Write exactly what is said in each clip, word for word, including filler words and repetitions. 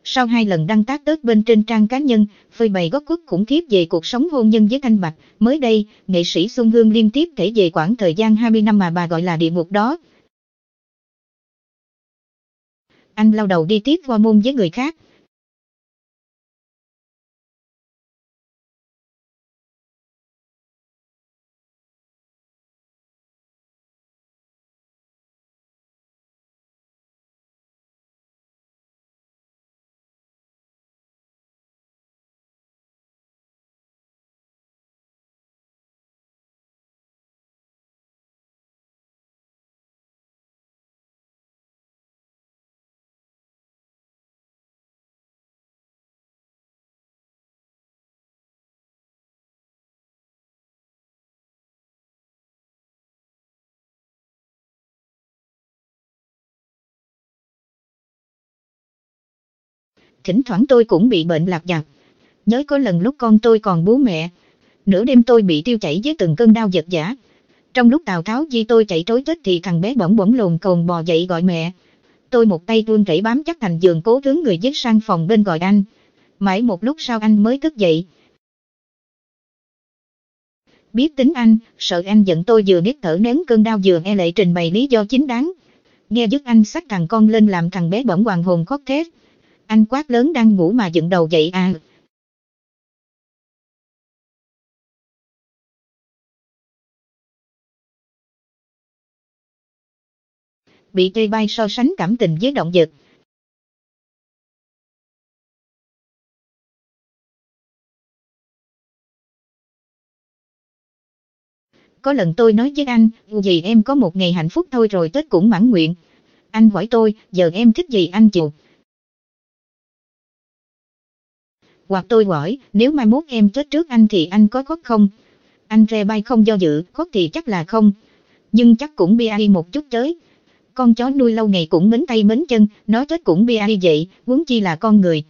Sau hai lần đăng tác tết bên trên trang cá nhân, phơi bày góc khuất khủng khiếp về cuộc sống hôn nhân với Thanh Bạch, mới đây, nghệ sĩ Xuân Hương liên tiếp kể về quãng thời gian hai mươi năm mà bà gọi là địa ngục đó. Anh lao đầu đi tiếp hormone với người khác. Thỉnh thoảng tôi cũng bị bệnh lạc vặt. Nhớ có lần lúc con tôi còn bú mẹ, nửa đêm tôi bị tiêu chảy với từng cơn đau giật giã. Trong lúc Tào Tháo Di tôi chạy trối chết thì thằng bé bỗng bỗng lồn cồn bò dậy gọi mẹ. Tôi một tay run rẩy bám chắc thành giường cố rướn người dứt sang phòng bên gọi anh. Mãi một lúc sau anh mới thức dậy. Biết tính anh, sợ anh giận tôi vừa biết thở nén cơn đau vừa e lệ trình bày lý do chính đáng. Nghe dứt anh xách thằng con lên làm thằng bé bỗng hoàng hồn khóc thét. Anh quát lớn đang ngủ mà dựng đầu dậy à. Bị chê bai so sánh cảm tình với động vật. Có lần tôi nói với anh, vì em có một ngày hạnh phúc thôi rồi Tết cũng mãn nguyện. Anh hỏi tôi, giờ em thích gì anh chịu. Hoặc tôi hỏi, nếu mai mốt em chết trước anh thì anh có khóc không? Anh re bay không do dự, khóc thì chắc là không. Nhưng chắc cũng bi ai một chút chới. Con chó nuôi lâu ngày cũng mến tay mến chân, nó chết cũng bi ai vậy, huống chi là con người.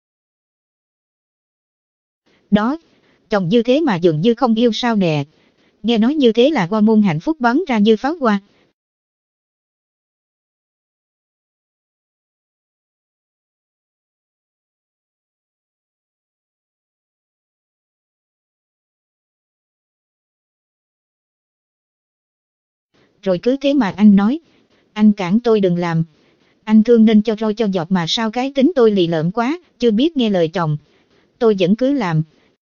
Đó, chồng như thế mà dường như không yêu sao nè. Nghe nói như thế là hormone hạnh phúc bắn ra như pháo hoa. Rồi cứ thế mà anh nói, anh cản tôi đừng làm. Anh thương nên cho roi cho giọt mà sao cái tính tôi lì lợm quá, chưa biết nghe lời chồng. Tôi vẫn cứ làm.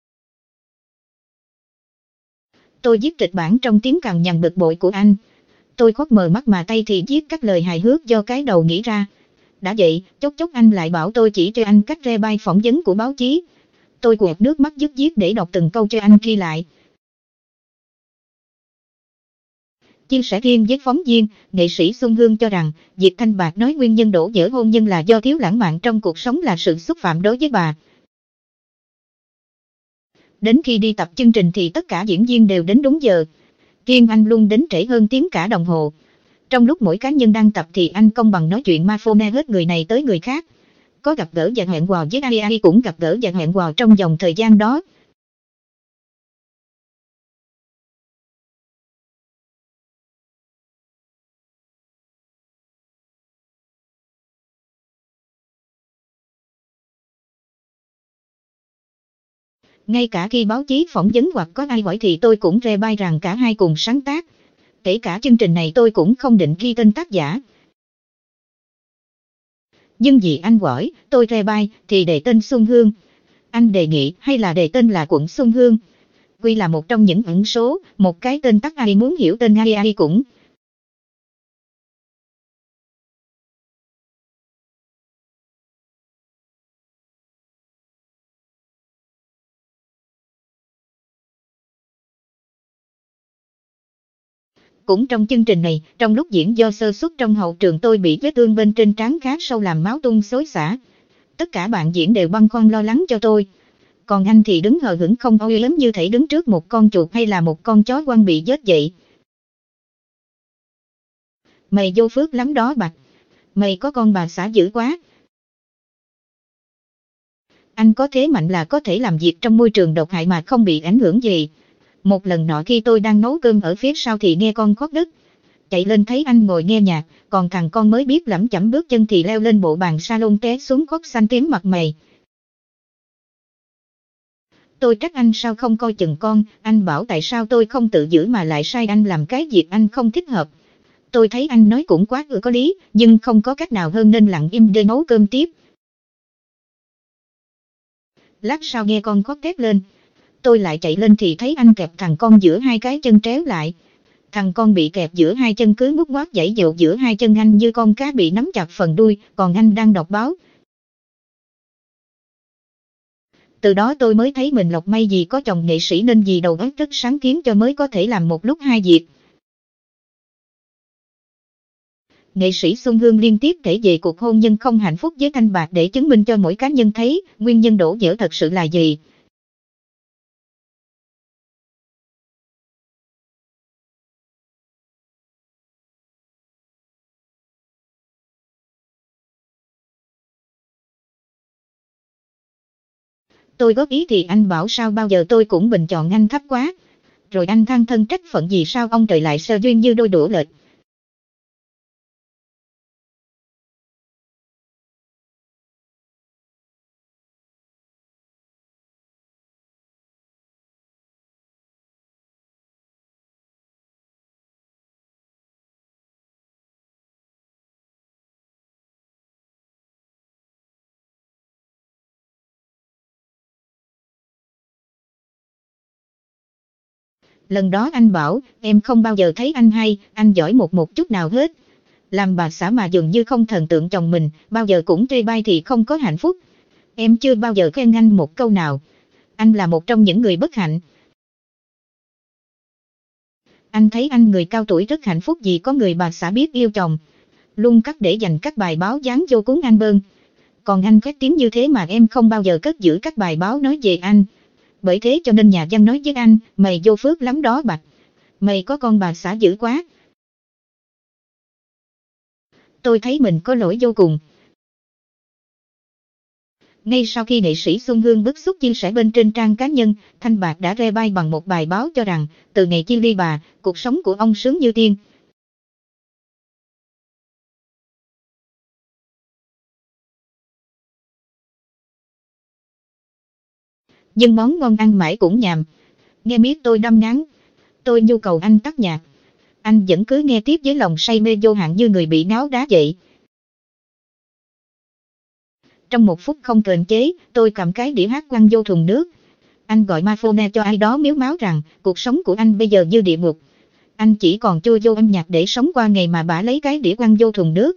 Tôi viết kịch bản trong tiếng cằn nhằn bực bội của anh. Tôi khóc mờ mắt mà tay thì viết các lời hài hước do cái đầu nghĩ ra. Đã vậy, chốc chốc anh lại bảo tôi chỉ cho anh cách re bay phỏng vấn của báo chí. Tôi quẹt nước mắt dứt viết để đọc từng câu cho anh ghi lại. Chia sẻ riêng với phóng viên, nghệ sĩ Xuân Hương cho rằng, việc Thanh Bạch nói nguyên nhân đổ vỡ hôn nhân là do thiếu lãng mạn trong cuộc sống là sự xúc phạm đối với bà. Đến khi đi tập chương trình thì tất cả diễn viên đều đến đúng giờ. Riêng anh luôn đến trễ hơn tiếng cả đồng hồ. Trong lúc mỗi cá nhân đang tập thì anh công bằng nói chuyện ma phone hết người này tới người khác. Có gặp gỡ và hẹn hò với ai ai cũng gặp gỡ và hẹn hò trong vòng thời gian đó. Ngay cả khi báo chí phỏng vấn hoặc có ai hỏi thì tôi cũng re bay rằng cả hai cùng sáng tác. Kể cả chương trình này tôi cũng không định ghi tên tác giả. Nhưng vì anh hỏi, tôi re bay, thì đề tên Xuân Hương. Anh đề nghị hay là đề tên là quận Xuân Hương. Quy là một trong những ẩn số, một cái tên tắt ai muốn hiểu tên ai ai cũng. Cũng trong chương trình này, trong lúc diễn do sơ suất trong hậu trường tôi bị vết thương bên trên trán khá sâu làm máu tung xối xả. Tất cả bạn diễn đều băn khoăn lo lắng cho tôi. Còn anh thì đứng hờ hững không ôi lắm như thể đứng trước một con chuột hay là một con chó quăng bị vết vậy. Mày vô phước lắm đó Bạch. Mày có con bà xã dữ quá. Anh có thế mạnh là có thể làm việc trong môi trường độc hại mà không bị ảnh hưởng gì. Một lần nọ khi tôi đang nấu cơm ở phía sau thì nghe con khóc đứt. chạy lên thấy anh ngồi nghe nhạc, còn thằng con mới biết lẩm chẩm bước chân thì leo lên bộ bàn salon té xuống khóc xanh tím mặt mày. Tôi trách anh sao không coi chừng con, anh bảo tại sao tôi không tự giữ mà lại sai anh làm cái việc anh không thích hợp. Tôi thấy anh nói cũng quá ư có lý, nhưng không có cách nào hơn nên lặng im để nấu cơm tiếp. Lát sau nghe con khóc thét lên. Tôi lại chạy lên thì thấy anh kẹp thằng con giữa hai cái chân tréo lại. Thằng con bị kẹp giữa hai chân cứ ngút ngoát giãy giụa giữa hai chân anh như con cá bị nắm chặt phần đuôi, còn anh đang đọc báo. Từ đó tôi mới thấy mình lộc may gì có chồng nghệ sĩ nên vì đầu óc rất sáng kiến cho mới có thể làm một lúc hai việc. Nghệ sĩ Xuân Hương liên tiếp kể về cuộc hôn nhân không hạnh phúc với Thanh Bạc để chứng minh cho mỗi cá nhân thấy nguyên nhân đổ vỡ thật sự là gì. Tôi góp ý thì anh bảo sao bao giờ tôi cũng bình chọn anh thấp quá. Rồi anh than thân trách phận gì sao ông trời lại sơ duyên như đôi đũa lệch. Lần đó anh bảo, em không bao giờ thấy anh hay, anh giỏi một một chút nào hết. Làm bà xã mà dường như không thần tượng chồng mình, bao giờ cũng chê bai thì không có hạnh phúc. Em chưa bao giờ khen anh một câu nào. Anh là một trong những người bất hạnh. Anh thấy anh người cao tuổi rất hạnh phúc vì có người bà xã biết yêu chồng. Luôn cắt để dành các bài báo dán vô cuốn album. Còn anh khét tiếng như thế mà em không bao giờ cất giữ các bài báo nói về anh. Bởi thế cho nên nhà văn nói với anh, mày vô phước lắm đó Bạch. Mày có con bà xã dữ quá. Tôi thấy mình có lỗi vô cùng. Ngay sau khi nghệ sĩ Xuân Hương bức xúc chia sẻ bên trên trang cá nhân, Thanh Bạc đã re bay bằng một bài báo cho rằng, từ ngày chia ly bà, cuộc sống của ông sướng như tiên. Nhưng món ngon ăn mãi cũng nhàm. Nghe miết tôi đâm ngán. Tôi nhu cầu anh tắt nhạc. Anh vẫn cứ nghe tiếp với lòng say mê vô hạn như người bị ngáo đá vậy. Trong một phút không kềm chế, tôi cầm cái đĩa hát quăng vô thùng nước. Anh gọi Mafone cho ai đó miếu máu rằng, cuộc sống của anh bây giờ như địa ngục. Anh chỉ còn chui vô âm nhạc để sống qua ngày mà bả lấy cái đĩa quăng vô thùng nước.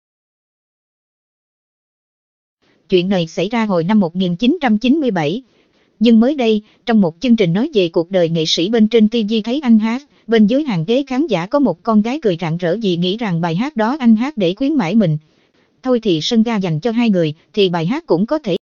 Chuyện này xảy ra hồi năm một nghìn chín trăm chín mươi bảy. Nhưng mới đây, trong một chương trình nói về cuộc đời nghệ sĩ bên trên ti vi thấy anh hát, bên dưới hàng ghế khán giả có một con gái cười rạng rỡ vì nghĩ rằng bài hát đó anh hát để khuyến mãi mình. Thôi thì sân ga dành cho hai người, thì bài hát cũng có thể